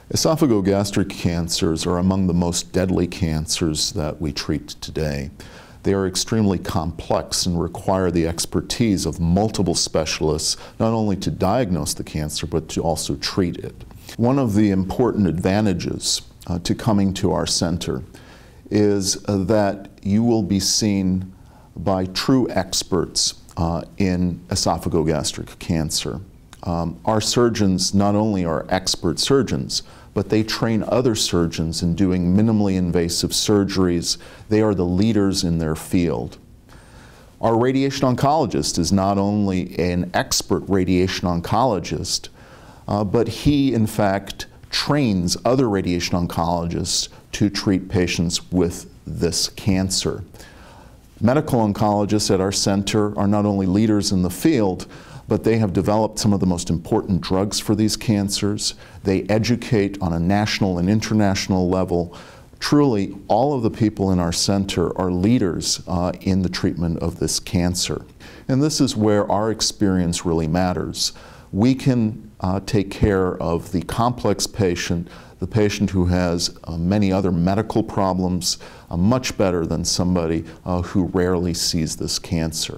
Esophageal gastric cancers are among the most deadly cancers that we treat today. They are extremely complex and require the expertise of multiple specialists, not only to diagnose the cancer, but to also treat it. One of the important advantages to coming to our center is that you will be seen by true experts in esophageal gastric cancer. Our surgeons not only are expert surgeons, but they train other surgeons in doing minimally invasive surgeries. They are the leaders in their field. Our radiation oncologist is not only an expert radiation oncologist, but he, in fact, trains other radiation oncologists to treat patients with this cancer. Medical oncologists at our center are not only leaders in the field, but they have developed some of the most important drugs for these cancers. They educate on a national and international level. Truly, all of the people in our center are leaders in the treatment of this cancer. And this is where our experience really matters. We can take care of the complex patient, the patient who has many other medical problems, much better than somebody who rarely sees this cancer.